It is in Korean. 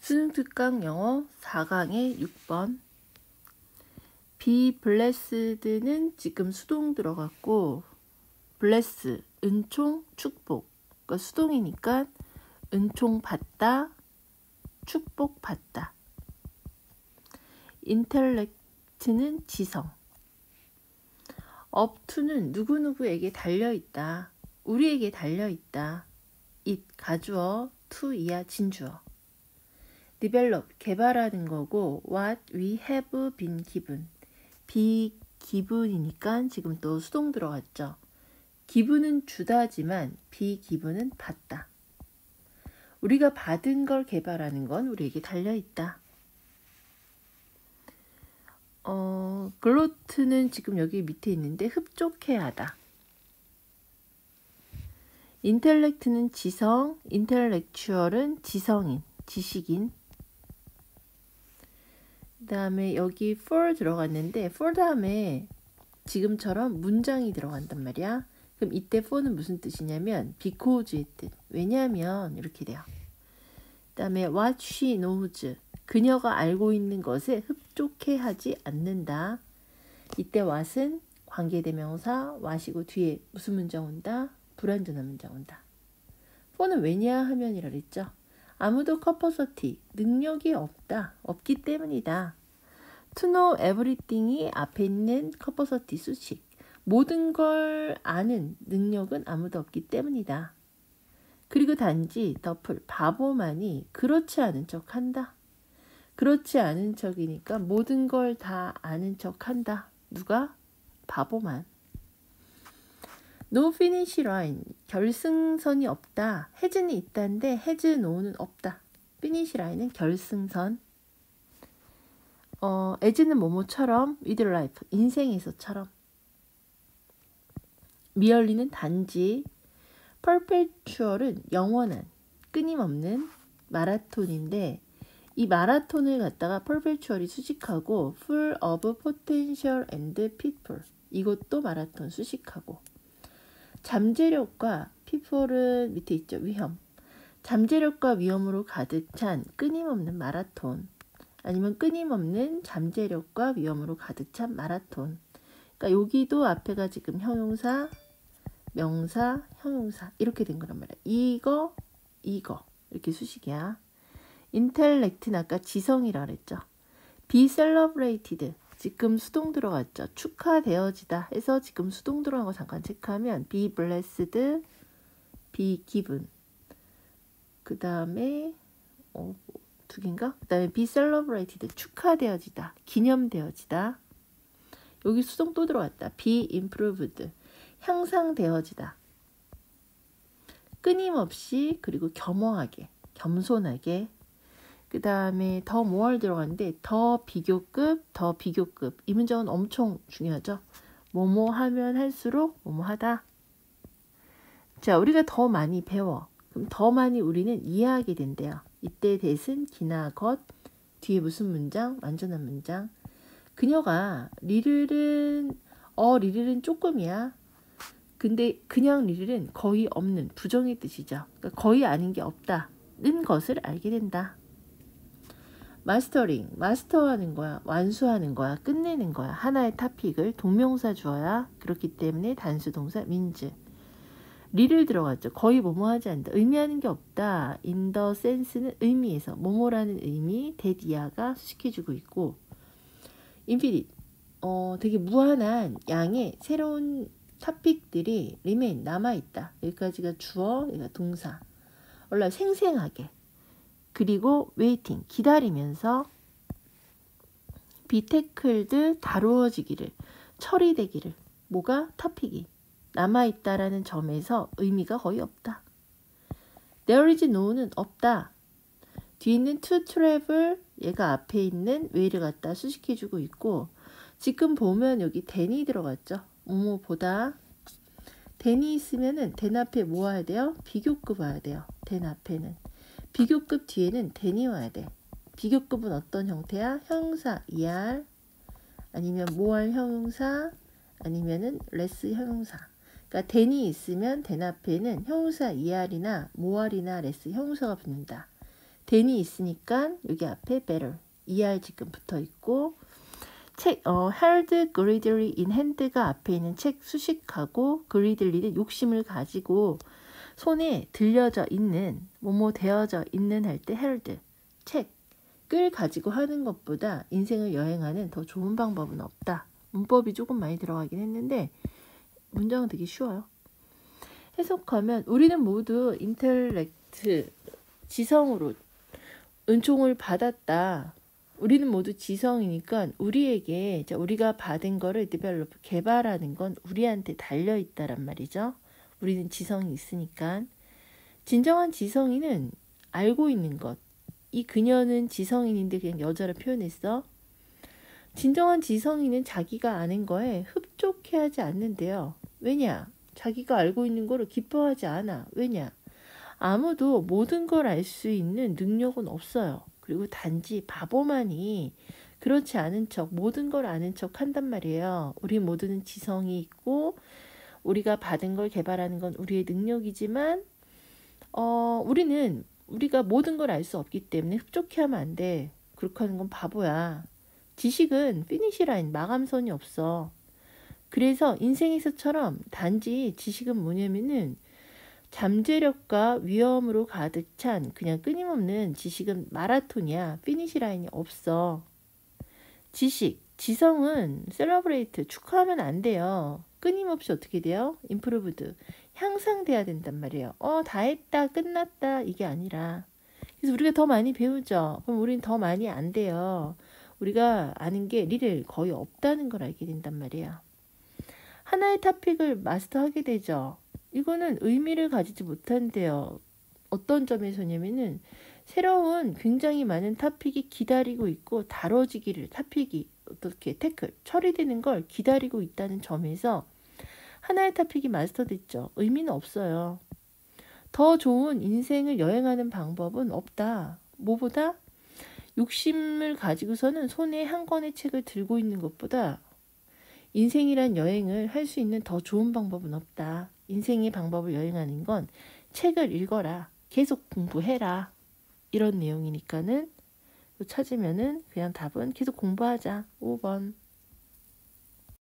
수능 특강 영어 4강의 6번. be blessed는 지금 수동 들어갔고, bless, 은총, 축복. 그러니까 수동이니까 은총 받다, 축복 받다. intellect는 지성. up to는 누구누구에게 달려있다. 우리에게 달려있다. it, 가주어, to, 이하, 진주어. develop, 개발하는 거고, what we have been given. be given이니까 지금 또 수동 들어갔죠. given은 주다지만 be given은 받다. 우리가 받은 걸 개발하는 건 우리에게 달려있다. 글로트는 지금 여기 밑에 있는데 흡족해 하다. 인텔렉트는 지성, 인텔렉추얼은 지성인, 지식인. 그 다음에 여기 for 들어갔는데 for 다음에 지금처럼 문장이 들어간단 말이야. 그럼 이때 for는 무슨 뜻이냐면 because의 뜻. 왜냐하면 이렇게 돼요. 그 다음에 what she knows. 그녀가 알고 있는 것에 흡족해 하지 않는다. 이때 what은 관계대명사 what이고 뒤에 무슨 문장 온다? 불완전한 문장 온다. for는 왜냐하면이라 그랬죠. 아무도 capacity, 능력이 없다. 없기 때문이다. to know everything이 앞에 있는 capacity 수식. 모든 걸 아는 능력은 아무도 없기 때문이다. 그리고 단지 덮을 바보만이 그렇지 않은 척 한다. 그렇지 않은 척이니까 모든 걸 다 아는 척 한다. 누가? 바보만. No finish line, 결승선이 없다. has는 있다는데 has no는 없다. finish line은 결승선. as는 뭐뭐처럼, with life, 인생에서처럼. merely는 단지, perpetual은 영원한, 끊임없는 마라톤인데 이 마라톤을 갖다가 perpetual이 수식하고 full of potential and people, 이것도 마라톤 수식하고. 잠재력과 people은 밑에 있죠. 위험. 잠재력과 위험으로 가득 찬 끊임없는 마라톤. 아니면 끊임없는 잠재력과 위험으로 가득 찬 마라톤. 그러니까 여기도 앞에가 지금 형용사, 명사, 형용사 이렇게 된 거란 말이야. 이거 이렇게 수식이야. intellect는 아까 지성이라 그랬죠. be celebrated, 지금 수동 들어갔죠. 축하되어지다 해서 지금 수동 들어간 거 잠깐 체크하면 be blessed, be given. 그 다음에 두 개인가? 그 다음에 be celebrated, 축하되어지다, 기념되어지다. 여기 수동 또 들어왔다. be improved, 향상되어지다. 끊임없이, 그리고 겸허하게, 겸손하게. 그 다음에 더 more 들어갔는데 더 비교급, 더 비교급. 이 문장은 엄청 중요하죠. 뭐뭐 하면 할수록 뭐뭐 하다. 자, 우리가 더 많이 배워. 그럼 더 많이 우리는 이해하게 된대요. 이때 대신 기나 것, 뒤에 무슨 문장? 완전한 문장. 그녀가 리를은 조금이야. 근데 그냥 리를은 거의 없는, 부정의 뜻이죠. 그러니까 거의 아닌 게 없다는 것을 알게 된다. 마스터링, 마스터하는 거야, 완수하는 거야, 끝내는 거야. 하나의 토픽을 동명사 주어야. 그렇기 때문에 단수동사 means. 리를 들어갔죠. 거의 뭐뭐 하지 않는다. 의미하는 게 없다. in the sense는 의미에서, 뭐뭐라는 의미, that 이하가 수식해주고 있고, infinite, 되게 무한한 양의 새로운 토픽들이 remain, 남아있다. 여기까지가 주어, 여기가 동사. 원래 생생하게. 그리고 waiting, 기다리면서 be tackled, 다루어지기를, 처리되기를. 뭐가? 토픽이 남아있다라는 점에서 의미가 거의 없다. There is no는 없다. 뒤에 있는 to travel, 얘가 앞에 있는 way를 갖다 수식해주고 있고, 지금 보면 여기 than이 들어갔죠. 뭐뭐보다. than이 있으면은 than 앞에 뭐 와야 돼요? 비교급 와야 돼요. than 앞에는. 비교급 뒤에는 than이 와야 돼. 비교급은 어떤 형태야? 형용사 er, 아니면 more 형용사, 아니면은 less 형용사. 그러니까 than이 있으면 than 앞에는 형용사 er이나 more이나 less 형용사가 붙는다. than이 있으니까 여기 앞에 better er 지금 붙어 있고 책 held greedily in hand가 앞에 있는 책 수식하고 greedily 욕심을 가지고 손에 들려져 있는 뭐뭐 되어져 있는 할 때 held 책을 가지고 하는 것보다 인생을 여행하는 더 좋은 방법은 없다. 문법이 조금 많이 들어가긴 했는데 문장은 되게 쉬워요. 해석하면 우리는 모두 인텔렉트 지성으로 은총을 받았다. 우리는 모두 지성이니까 우리에게 우리가 받은 거를 develop 개발하는 건 우리한테 달려 있다란 말이죠. 우리는 지성이 있으니까. 진정한 지성인은 알고 있는 것. 이 그녀는 지성인인데 그냥 여자로 표현했어. 진정한 지성인은 자기가 아는 거에 흡족해하지 않는데요. 왜냐? 자기가 알고 있는 거를 기뻐하지 않아. 왜냐? 아무도 모든 걸 알 수 있는 능력은 없어요. 그리고 단지 바보만이 그렇지 않은 척, 모든 걸 아는 척 한단 말이에요. 우리 모두는 지성이 있고 우리가 받은 걸 개발하는 건 우리의 능력이지만 우리가 모든 걸 알 수 없기 때문에 흡족해하면 안 돼. 그렇게 하는 건 바보야. 지식은 피니시 라인, 마감선이 없어. 그래서 인생에서처럼 단지 지식은 뭐냐면은 잠재력과 위험으로 가득 찬 그냥 끊임없는 지식은 마라톤이야. 피니시 라인이 없어. 지성은 셀러브레이트, 축하하면 안 돼요. 끊임없이 어떻게 돼요? 임프루브드, 향상돼야 된단 말이에요. 다 했다, 끝났다 이게 아니라. 그래서 우리가 더 많이 배우죠. 그럼 우리는 더 많이 안 돼요. 우리가 아는 게 리를 거의 없다는 걸 알게 된단 말이에요. 하나의 토픽을 마스터하게 되죠. 이거는 의미를 가지지 못한대요. 어떤 점에서냐면은 새로운 굉장히 많은 토픽이 기다리고 있고 다뤄지기를 토픽이 어떻게 태클 처리되는 걸 기다리고 있다는 점에서 하나의 토픽이 마스터됐죠. 의미는 없어요. 더 좋은 인생을 여행하는 방법은 없다. 뭐보다? 욕심을 가지고서는 손에 한 권의 책을 들고 있는 것보다 인생이란 여행을 할 수 있는 더 좋은 방법은 없다. 인생의 방법을 여행하는 건 책을 읽어라. 계속 공부해라. 이런 내용이니까는 찾으면은 그냥 답은 계속 공부하자. 5번.